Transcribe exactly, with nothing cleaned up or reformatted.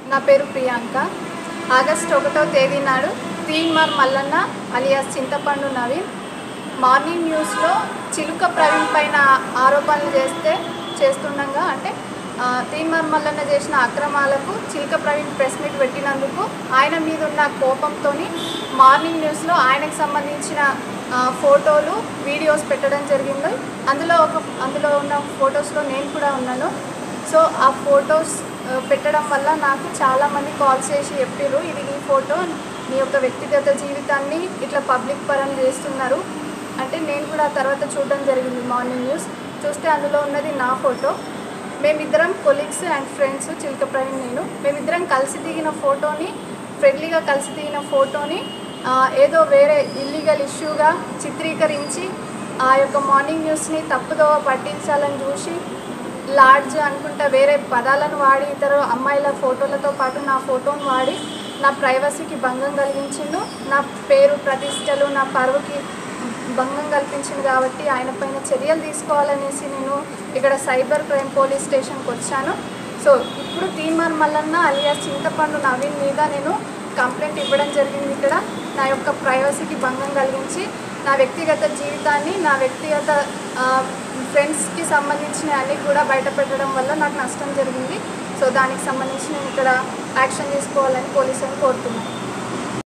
నా పేరు ప్రియాంక. ఆగస్టు ఒకటో తేదీ నాడు తీన్మార్ మల్లన్న అలియాస్ చింతపండు నవీన్ మార్నింగ్ న్యూస్లో చిలుక ప్రవీణ్ పైన ఆరోపణలు చేస్తే చేస్తుండగా అంటే తీన్మార్ మల్లన్న చేసిన అక్రమాలకు చిలుక ప్రవీణ్ ప్రెస్ మీట్ పెట్టినందుకు ఆయన మీద ఉన్న కోపంతో మార్నింగ్ న్యూస్లో ఆయనకు సంబంధించిన ఫోటోలు వీడియోస్ పెట్టడం జరిగింది. అందులో ఒక అందులో ఉన్న ఫొటోస్లో నేను కూడా ఉన్నాను. సో ఆ ఫొటోస్ పెట్టడం వల్ల నాకు చాలామంది కాల్స్ చేసి చెప్పారు, ఇది నీ ఫోటో, నీ యొక్క వ్యక్తిగత జీవితాన్ని ఇట్లా పబ్లిక్ పరం చేస్తున్నారు అంటే. నేను కూడా తర్వాత చూడడం జరిగింది మార్నింగ్ న్యూస్. చూస్తే అందులో ఉన్నది నా ఫోటో. మేమిద్దరం కొలీగ్స్ అండ్ ఫ్రెండ్స్, చిలుక ప్రవీణ్ నేను, మేమిద్దరం కలిసి దిగిన ఫోటోని, ఫ్రెండ్లీగా కలిసి దిగిన ఫోటోని ఏదో వేరే ఇల్లీగల్ ఇష్యూగా చిత్రీకరించి ఆ యొక్క మార్నింగ్ న్యూస్ని తప్పుదోవ పట్టించాలని చూసి లాడ్జ్ అనుకుంటా వేరే పదాలను వాడి ఇతర అమ్మాయిల ఫోటోలతో పాటు నా ఫోటోను వాడి నా ప్రైవసీకి భంగం కలిగించిండు, నా పేరు ప్రతిష్టలు నా పరువుకి భంగం కల్పించింది. కాబట్టి ఆయన పైన చర్యలు తీసుకోవాలనేసి నేను ఇక్కడ సైబర్ క్రైమ్ పోలీస్ స్టేషన్కి వచ్చాను. సో ఇప్పుడు తీన్మార్ మల్లన్న అలియాస్ చింతపండు నవీన్ మీద నేను కంప్లైంట్ ఇవ్వడం జరిగింది. ఇక్కడ నా యొక్క ప్రైవసీకి భంగం కలిగించి నా వ్యక్తిగత జీవితాన్ని, నా వ్యక్తిగత ఫ్రెండ్స్కి సంబంధించిన అన్నీ కూడా బయటపెట్టడం వల్ల నాకు నష్టం జరిగింది. సో దానికి సంబంధించి నేను ఇక్కడ యాక్షన్ తీసుకోవాలని పోలీసులను కోరుతున్నాను.